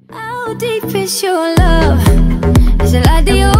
How deep is your love? Is it like the